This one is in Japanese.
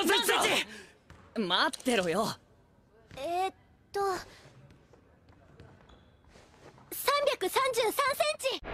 センチ。待ってろよ。 333センチ。